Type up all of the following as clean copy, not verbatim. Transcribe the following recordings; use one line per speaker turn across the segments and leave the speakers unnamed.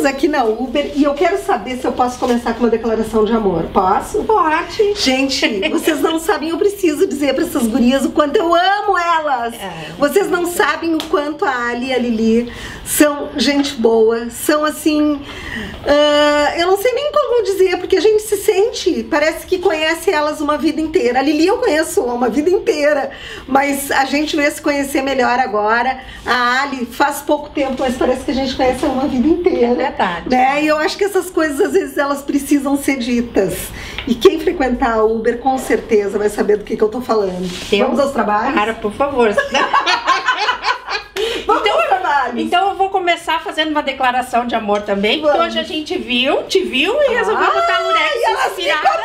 aqui na Uber e eu quero saber se eu posso começar com uma declaração de amor. Posso?
Pode.
Gente, vocês não sabem, eu preciso dizer para essas gurias o quanto eu amo elas. Vocês não sabem o quanto a Ali e a Lili são gente boa, são assim... eu não sei nem como dizer, porque a gente se sente, parece que conhece elas uma vida inteira. A Lili eu conheço há uma vida inteira, mas a gente veio se conhecer melhor agora. A Ali faz pouco tempo, mas parece que a gente conhece há uma vida inteira.
É verdade.
Né? E eu acho que essas coisas, às vezes, elas precisam ser ditas. E quem frequentar a Uber, com certeza, vai saber do que eu tô falando. Vamos aos trabalhos?
Cara, por favor.
Vamos aos trabalhos.
Então eu vou começar fazendo uma declaração de amor também, porque hoje a gente te viu e resolveu botar a Lurex inspirada.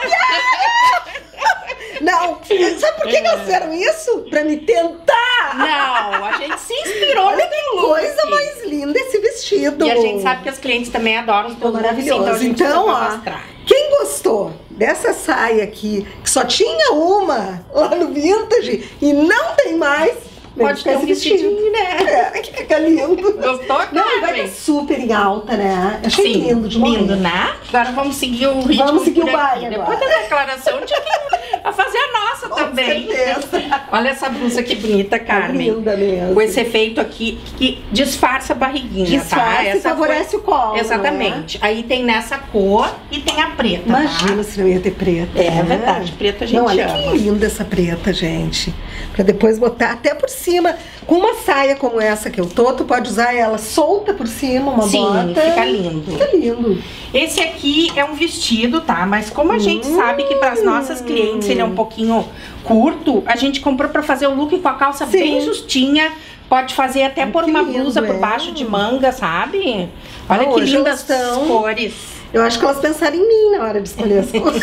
Não, sabe por que elas fizeram isso? Pra me tentar.
Não, a gente se inspirou.
Olha que coisa mais linda esse vestido.
E a gente sabe que os clientes também adoram os teus looks,
maravilhoso. Então, ó, quem gostou dessa saia aqui, que só tinha uma lá no Vintage e não tem mais,
pode ter um vestidinho, né?
Que fica lindo.
Gostou,
não, vai estar super em alta, né? Achei lindo demais.
Lindo, né? Agora vamos seguir o ritmo.
Vamos seguir o baile agora.
Depois da declaração, tinha que fazer a nossa também.
Certeza.
Olha essa blusa que bonita, Carmen.
Linda mesmo.
Com esse efeito aqui que disfarça a barriguinha,
disfarça,
tá?
E favorece o colo.
Exatamente. Aí tem nessa cor e tem a preta.
Imagina se não ia ter preta.
É verdade, preta a gente
olha
ama.
Que linda essa preta, gente. Pra depois botar até por cima. Com uma saia como essa que eu tô, tu pode usar ela solta por cima, uma bota.
Fica lindo.
Fica lindo.
Esse aqui é um vestido, tá? Mas como a gente sabe que para as nossas clientes ele é um pouquinho curto, a gente comprou para fazer o look com a calça bem justinha. Pode fazer até por uma blusa por baixo de manga, sabe? Olha que lindas as cores.
Eu acho que elas pensaram em mim na hora de escolher as cores.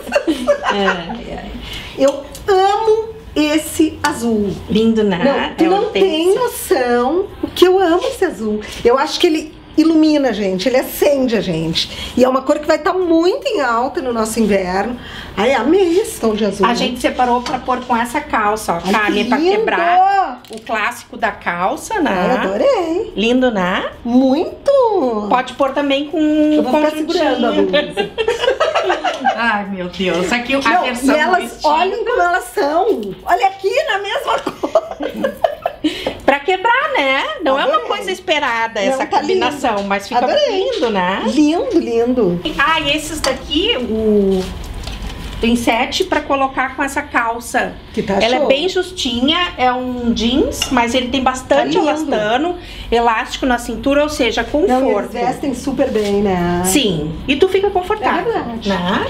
Eu amo esse azul.
Lindo, né?
Não, tu não tem noção o que eu amo esse azul. Eu acho que ele ilumina a gente, ele acende a gente. E é uma cor que vai estar muito em alta no nosso inverno. Ai, amei esse tom de azul.
A gente separou pra pôr com essa calça, ó, Carmen, pra quebrar o clássico da calça, né?
Ai, adorei.
Lindo, né?
Muito.
Pode pôr também com
eu vou ficar segurando a blusa.
Ai, meu Deus. Aqui a versão
e elas, olhem como elas são. Olha aqui na mesma cor.
Pra quebrar, né? Não é uma coisa esperada essa combinação, lindo. Mas fica lindo, né?
Lindo, lindo.
Ah, e esses daqui, tem 7 pra colocar com essa calça.
Que tá
Ela
show.
É bem justinha, é um jeans, mas ele tem bastante elastano, elástico na cintura, ou seja, conforto.
Não, eles vestem super bem, né?
Sim, e tu fica confortável.
É verdade.
Né?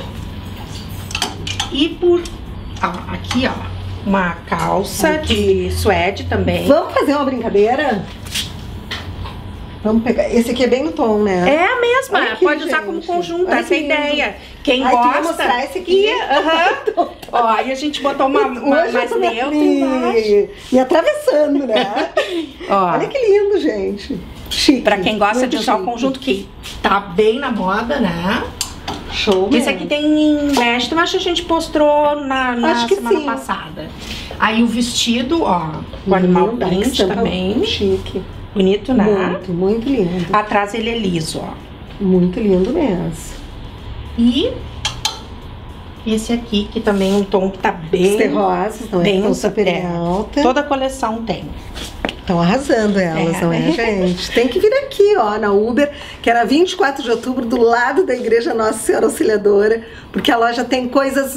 E por... Ó, aqui, ó. Uma calça de suede também.
Vamos fazer uma brincadeira? Vamos pegar. Esse aqui é bem no tom, né?
É a mesma.
Aqui,
pode usar como conjunto. Essa é a ideia. Quem
gosta.
Vou
mostrar esse aqui.
Ó, aí a gente botou uma mais neutra embaixo.
E atravessando, né?
Ó.
Olha que lindo, gente. Chique.
Pra quem gosta de usar o conjunto que tá bem na moda, né?
Show.
Esse aqui tem em mesh, mas acho que a gente postou na semana passada. Aí o vestido, ó, com animal print também.
Chique.
Bonito, né?
Muito, muito lindo.
Atrás ele é liso, ó.
Muito lindo mesmo.
E esse aqui, que também é um tom que tá bem...
Terrosas, não é tão super alta.
Toda a coleção tem.
Estão arrasando elas, não é, gente? Tem que vir aqui, ó, na Uber, que era 24 de outubro, do lado da Igreja Nossa Senhora Auxiliadora, porque a loja tem coisas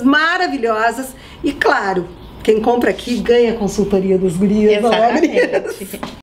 maravilhosas e, claro, quem compra aqui ganha a consultoria dos gurias, não é, gurias?